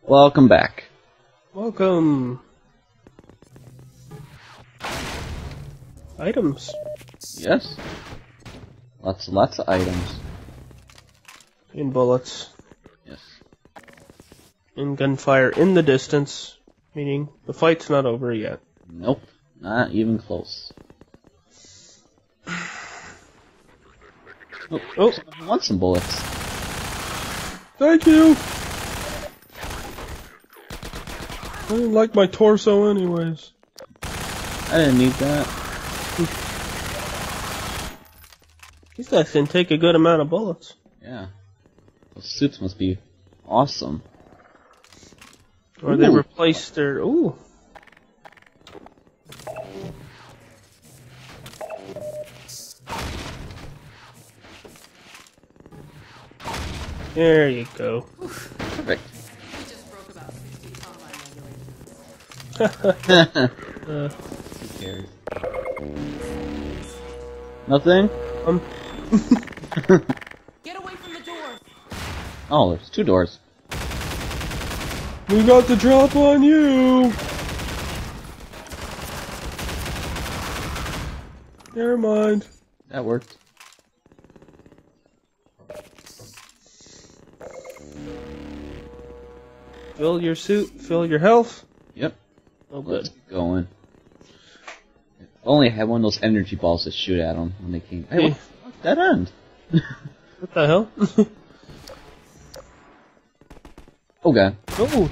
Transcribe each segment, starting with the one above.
Welcome back. Welcome. Items. Yes. Lots of items. And bullets. Yes. And gunfire in the distance. Meaning the fight's not over yet. Nope. Not even close. Oh, I want some bullets. Thank you! I didn't like my torso anyways. I didn't need that. These guys can take a good amount of bullets. Yeah. Those suits must be awesome. Or they replaced their... Ooh. There you go. Perfect. Who cares? Nothing? Get away from the door! Oh, there's two doors. We got the drop on you! Never mind. That worked. Fill your suit, fill your health. Yep. Oh, Let's good. keep going. If only I had one of those energy balls to shoot at them when they came. Hey, what dead end? What the hell? Oh god. Oh!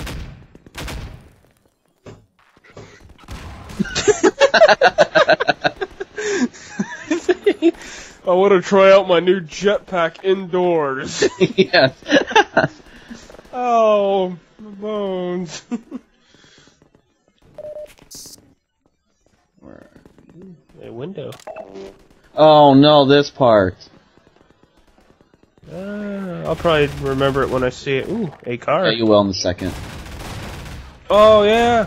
I want to try out my new jetpack indoors. Yes. Oh, my bones. Where? A window. Oh no, this part. I'll probably remember it when I see it. Ooh, a car. Yeah, you will in a second. Oh, yeah.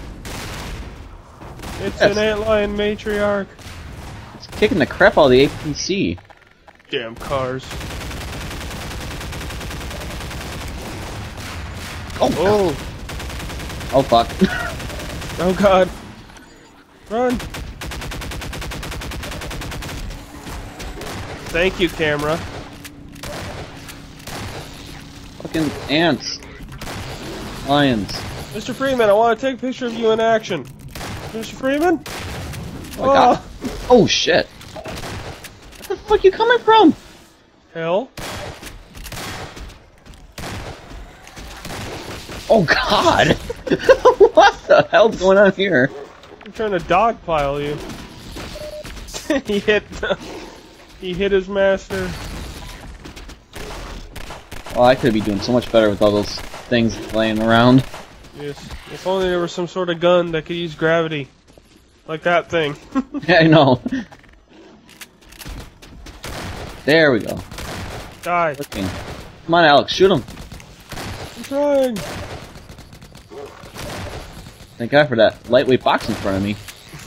It's Yes. an antlion matriarch. It's kicking the crap out of the APC. Damn cars. Oh, Oh, oh fuck. oh god. Run. Thank you, camera. Fucking ants. Lions. Mr. Freeman, I want to take a picture of you in action. Mr. Freeman? Oh my god. Oh shit. Where the fuck you coming from? Hell. Oh god. What the hell's going on here? I'm trying to dogpile you. He hit his master. Oh, I could be doing so much better with all those things laying around. Yes. If only there was some sort of gun that could use gravity. Like that thing. Yeah, I know. There we go. Die. Looking. Come on, Alex, shoot him. I'm trying. Thank God for that lightweight box in front of me.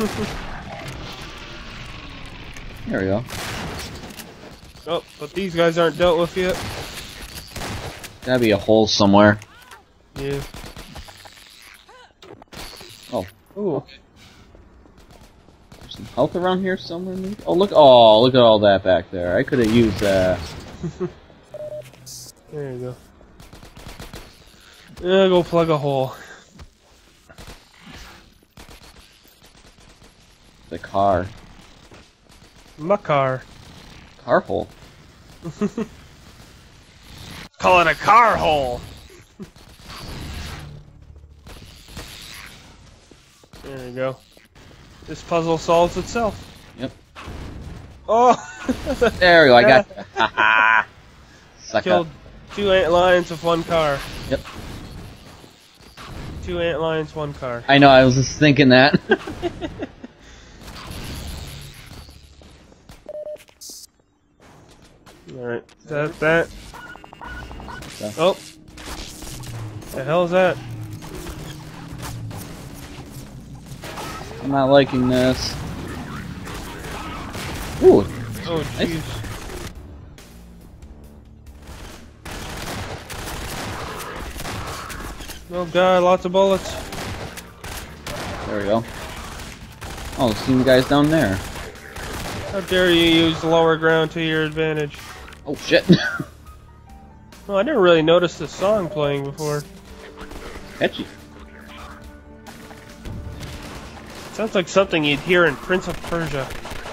There we go. Oh, but these guys aren't dealt with yet. Gotta be a hole somewhere. Yeah. Oh, Ooh. there's some health around here somewhere. Maybe? Oh, look at all that back there. I could have used that. There you go. Yeah, go plug a hole. The car. My car. Car hole. Call it a car hole. There you go. This puzzle solves itself. Yep. Oh! There we go, I got that. Haha. Suck Killed up. 2 ant lions with 1 car. Yep. 2 ant lions, 1 car. I know, I was just thinking that. Alright, that. Okay. Oh! The hell is that? I'm not liking this. Ooh. Oh, Nice. jeez. Oh god, lots of bullets. There we go. Oh, see you guys down there. How dare you use the lower ground to your advantage? Oh shit. Oh, I never really noticed this song playing before. Catchy. Sounds like something you'd hear in Prince of Persia.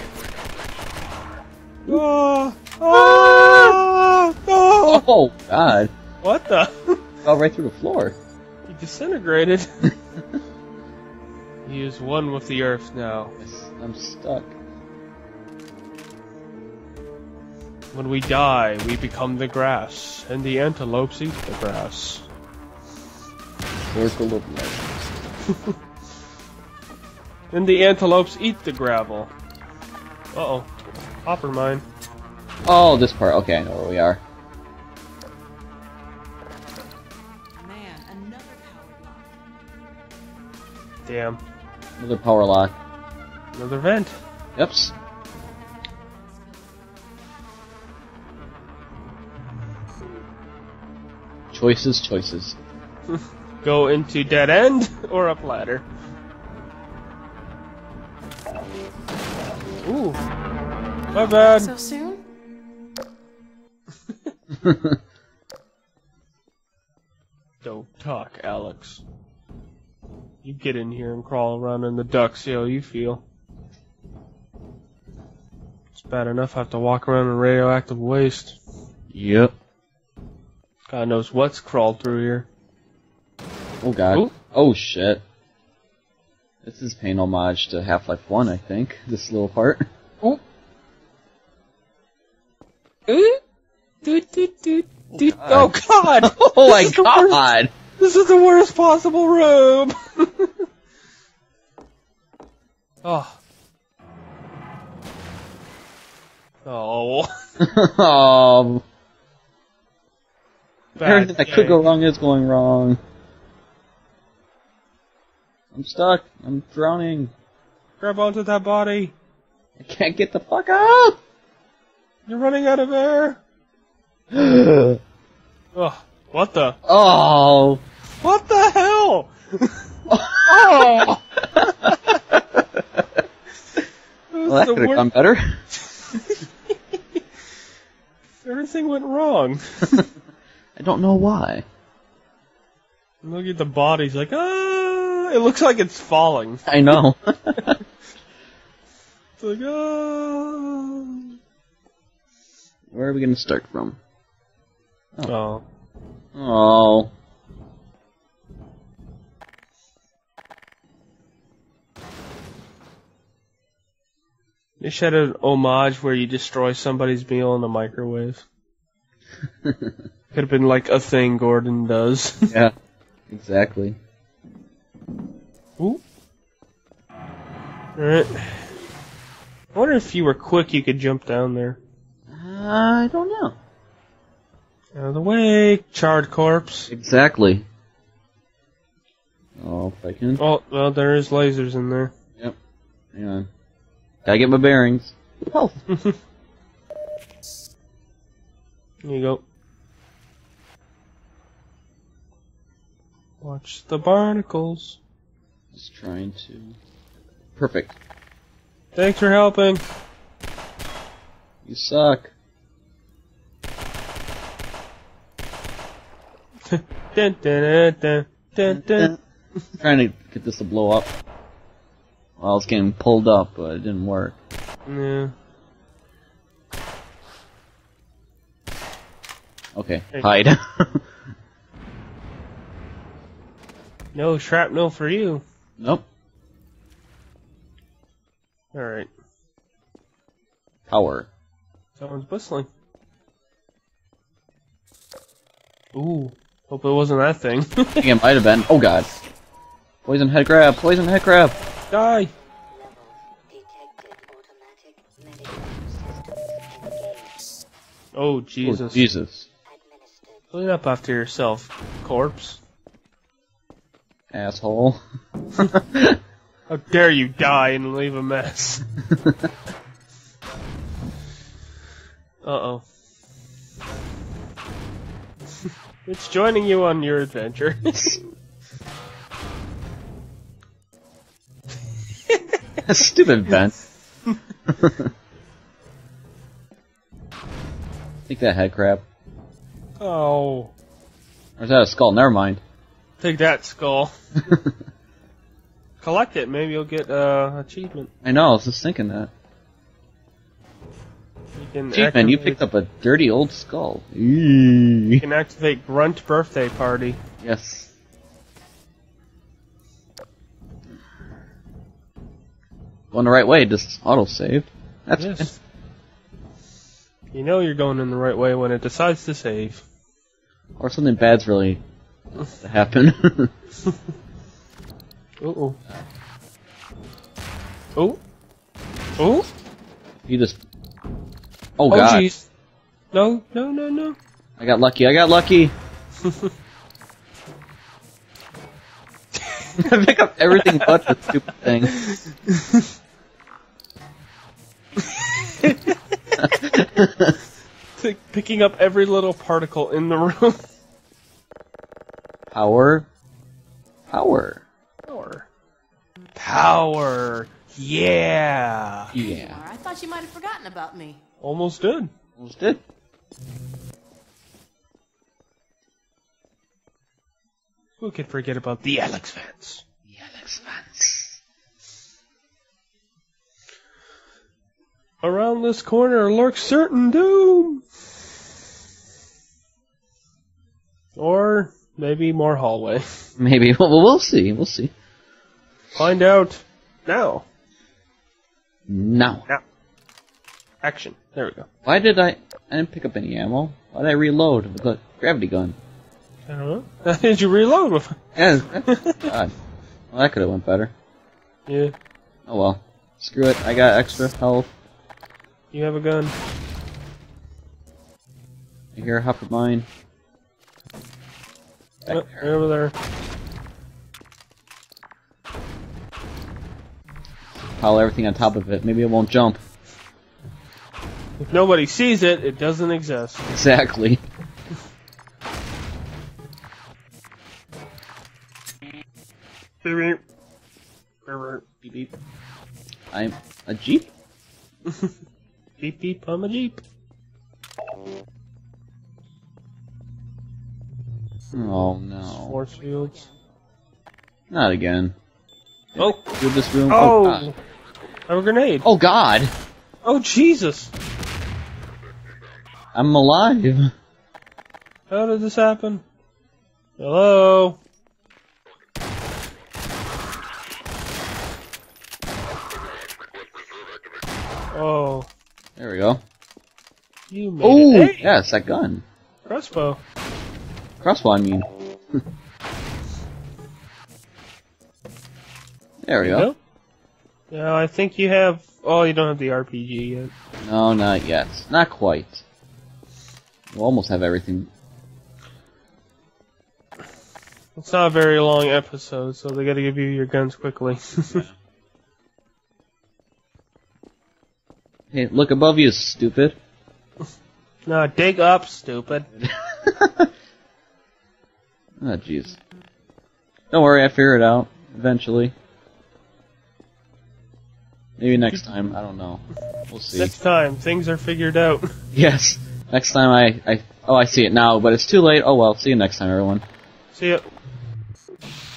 Oh, oh, oh. Oh god. What the? Fell right through the floor. He disintegrated. He is one with the earth now. Yes, I'm stuck. When we die, we become the grass, and the antelopes eat the grass. Circle of life. And the antelopes eat the gravel. Uh-oh. Hopper mine. Oh, this part. Okay, I know where we are. Man, another power lock. Damn. Another power lock. Another vent. Yep. Choices, choices. Go into dead end or up ladder. Ooh. My bad. So soon? Don't talk, Alex. You get in here and crawl around in the ducks, see how you feel. It's bad enough I have to walk around in radioactive waste. Yep. God knows what's crawled through here. Oh god. Ooh. Oh shit. This is paying homage to Half-Life 1, I think. This little part. Oh. Oh god! Oh my god! This is the worst possible room! Oh. Oh. Oh. Bad Everything that could go wrong is going wrong. I'm stuck. I'm drowning. Grab onto that body. I can't get the fuck up! You're running out of air. Oh, what the? Oh! What the hell? Oh! Well, that could have gone better. Everything went wrong. I don't know why. Look at the bodies, like, ah! It looks like it's falling. I know. It's like, ah! Where are we gonna start from? Oh. Oh. They should have an homage where you destroy somebody's meal in the microwave. Could have been like a thing Gordon does. Yeah, exactly. Ooh. Alright. I wonder if you were quick you could jump down there. I don't know. Out of the way, charred corpse. Exactly. Oh, if I can. Oh, well, there is lasers in there. Yep. Hang on. Gotta get my bearings. Oh. There you go. Watch the barnacles. Just trying to. Perfect. Thanks for helping. You suck. Dun, dun, dun, dun, dun. Trying to get this to blow up. Well, it's getting pulled up, but it didn't work. Yeah. Okay, Hey. hide. No shrapnel for you. Nope. Alright. Power. Someone's whistling. Ooh. Hope it wasn't that thing. I think it might have been. Oh god. Poison head crab. Poison head crab. Die! Oh, Jesus. Oh, Jesus. Clean up after yourself, corpse. Asshole. How dare you die and leave a mess. Uh-oh. It's joining you on your adventure. Stupid vent. Take that head crab. Oh. Or is that a skull? Never mind. Take that, skull. Collect it. Maybe you'll get achievement. I know, I was just thinking that. You can Achievement, you activate- picked up a dirty old skull. You can activate Grunt Birthday Party. Yes. Going the right way, just auto-saved. That's Yes. You know you're going in the right way when it decides to save. Or something bad's really to happen. Uh-oh. Oh. Oh. You just... Oh Oh, god. jeez. No, no, no, no. I got lucky, I got lucky! I pick up everything but the stupid thing. It's like picking up every little particle in the room. Power. Power. Power. Power. Yeah. There you Yeah. are. I thought you might have forgotten about me. Almost did. Almost did. Who could forget about the Alex Vance? The Alex Vance. Around this corner lurks certain doom. Or maybe more hallway. Maybe. Well, we'll see. We'll see. Find out now. Now. Action. There we go. Why did I didn't pick up any ammo. Why did I reload with a gravity gun? I don't know. Did you reload with? Yeah. God. Well, that could have went better. Yeah. Oh well. Screw it. I got extra health. You have a gun. I hear a hop of mine. Back Yep, there. right over there. Pile everything on top of it. Maybe it won't jump. If nobody sees it, it doesn't exist. Exactly. Beep, Beep beep. I'm a jeep. beep, beep, I'm a Jeep. Oh no. Force fields. Not again. Oh! Through this room. Oh! God. I have a grenade. Oh god. Oh, Jesus! I'm alive. How did this happen? Hello? Oh. There we go. You made Oh it. Hey! yes, that gun. Crossbow. Crossbow, I mean. There we go. Yeah, I think you have... Oh, you don't have the RPG yet. No, not yet. Not quite. We'll almost have everything. It's not a very long episode, so they gotta give you your guns quickly. Hey, look above you, stupid. No, dig up, stupid. Oh, jeez. Don't worry, I figure it out. Eventually. Maybe next time, I don't know. We'll see. Next time, things are figured out. Yes. Next time oh, I see it now, but it's too late. Oh well, see you next time, everyone. See ya.